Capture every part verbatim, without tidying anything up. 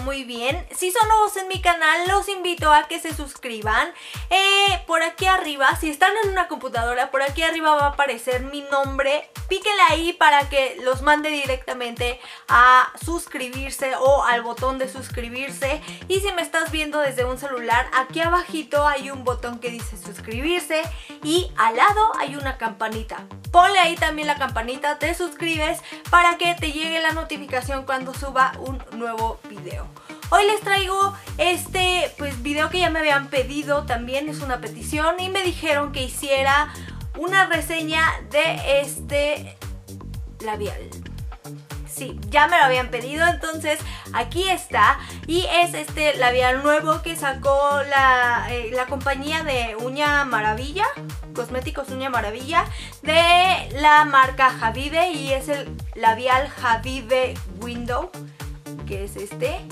muy bien. Si son nuevos en mi canal, los invito a que se suscriban. Eh, por aquí arriba, si están en una computadora, por aquí arriba va a aparecer mi nombre. Píquenle ahí para que los mande directamente a suscribirse o al botón de suscribirse. Y si me estás viendo desde un celular, aquí abajito hay un botón que dice suscribirse y al lado hay una campanita. Ponle ahí también la campanita, te suscribes para que te llegue la notificación cuando suba un nuevo video. Hoy les traigo este pues video que ya me habían pedido, también es una petición y me dijeron que hiciera una reseña de este labial. Sí, ya me lo habían pedido, entonces aquí está. Y es este labial nuevo que sacó la, eh, la compañía de Uña Maravilla, Cosméticos Uña Maravilla, de la marca Habibe. Y es el labial Habibe Window, que es este.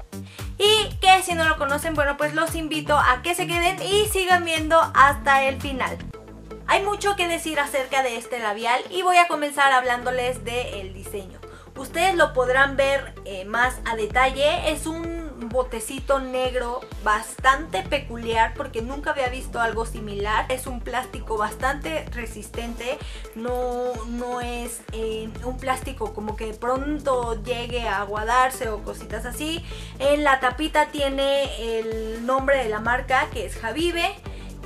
Y que si no lo conocen, bueno, pues los invito a que se queden y sigan viendo hasta el final. Hay mucho que decir acerca de este labial y voy a comenzar hablándoles del diseño. Ustedes lo podrán ver eh, más a detalle. Es un botecito negro bastante peculiar porque nunca había visto algo similar. Es un plástico bastante resistente. No, no es eh, un plástico como que de pronto llegue a aguadarse o cositas así. En la tapita tiene el nombre de la marca, que es Habibe.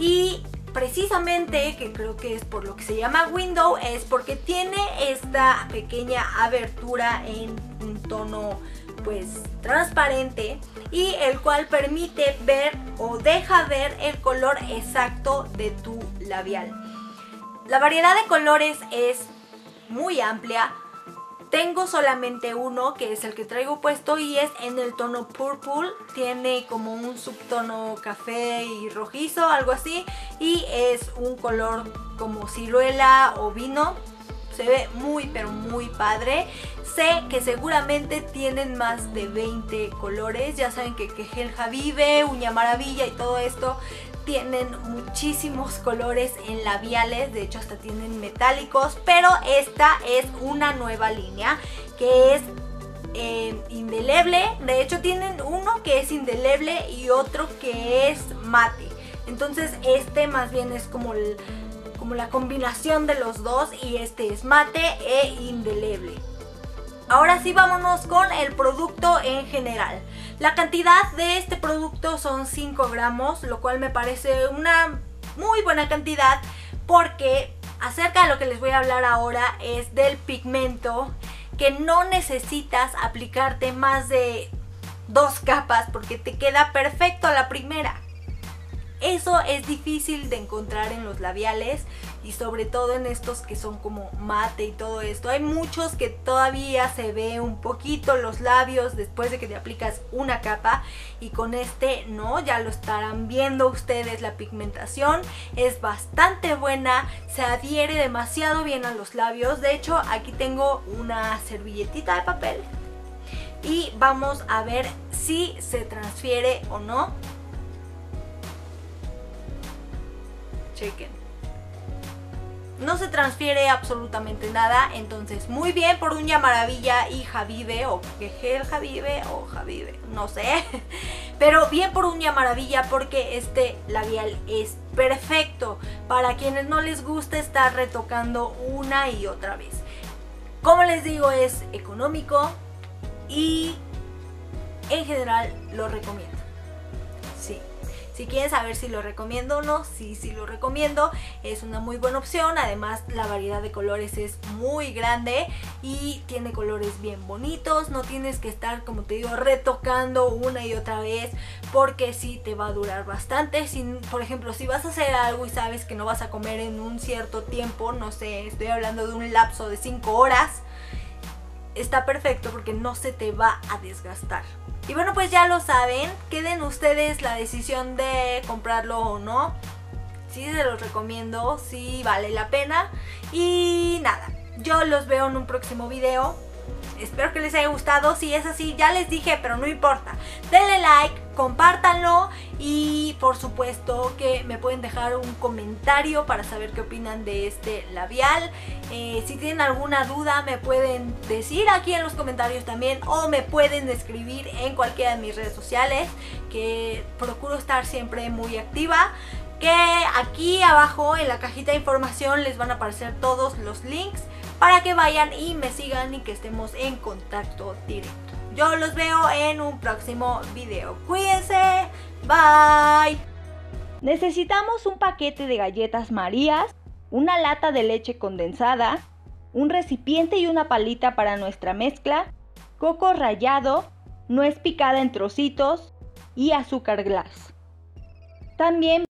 Y precisamente, que creo que es por lo que se llama window, es porque tiene esta pequeña abertura en un tono pues transparente y el cual permite ver o deja ver el color exacto de tu labial. La variedad de colores es muy amplia. Tengo solamente uno, que es el que traigo puesto, y es en el tono purple. Tiene como un subtono café y rojizo, algo así. Y es un color como ciruela o vino. Se ve muy pero muy padre. Sé que seguramente tienen más de veinte colores. Ya saben que, que Gel Habibe, Uña Maravilla y todo esto tienen muchísimos colores en labiales, de hecho hasta tienen metálicos, pero esta es una nueva línea que es eh, indeleble. De hecho tienen uno que es indeleble y otro que es mate, entonces este más bien es como, el, como la combinación de los dos, y este es mate e indeleble. Ahora sí, vámonos con el producto en general. La cantidad de este producto son cinco gramos, lo cual me parece una muy buena cantidad porque acerca de lo que les voy a hablar ahora es del pigmento, que no necesitas aplicarte más de dos capas porque te queda perfecto a la primera. Eso es difícil de encontrar en los labiales y sobre todo en estos que son como mate y todo esto. Hay muchos que todavía se ve un poquito los labios después de que te aplicas una capa, y con este no, ya lo estarán viendo ustedes. La pigmentación es bastante buena, se adhiere demasiado bien a los labios. De hecho aquí tengo una servilletita de papel y vamos a ver si se transfiere o no. Chequen. No se transfiere absolutamente nada, entonces muy bien por Uña Maravilla y Habibe, o Gel Habibe o Habibe, no sé. Pero bien por Uña Maravilla porque este labial es perfecto para quienes no les gusta estar retocando una y otra vez. Como les digo, es económico y en general lo recomiendo. Sí. Si quieren saber si lo recomiendo o no, sí, sí lo recomiendo. Es una muy buena opción. Además, la variedad de colores es muy grande y tiene colores bien bonitos. No tienes que estar, como te digo, retocando una y otra vez, porque sí te va a durar bastante. Si, por ejemplo, si vas a hacer algo y sabes que no vas a comer en un cierto tiempo, no sé, estoy hablando de un lapso de cinco horas, está perfecto porque no se te va a desgastar. Y bueno, pues ya lo saben, queden ustedes la decisión de comprarlo o no. Sí, se los recomiendo, sí vale la pena. Y nada, yo los veo en un próximo video. Espero que les haya gustado. Si es así, ya les dije, pero no importa. Denle like, compártanlo y por supuesto que me pueden dejar un comentario para saber qué opinan de este labial. Eh, si tienen alguna duda me pueden decir aquí en los comentarios también, o me pueden escribir en cualquiera de mis redes sociales, que procuro estar siempre muy activa. Que aquí abajo en la cajita de información les van a aparecer todos los links para que vayan y me sigan y que estemos en contacto directo. Yo los veo en un próximo video. Cuídense. Bye. Necesitamos un paquete de galletas Marías, una lata de leche condensada, un recipiente y una palita para nuestra mezcla, coco rallado, nuez picada en trocitos y azúcar glass. También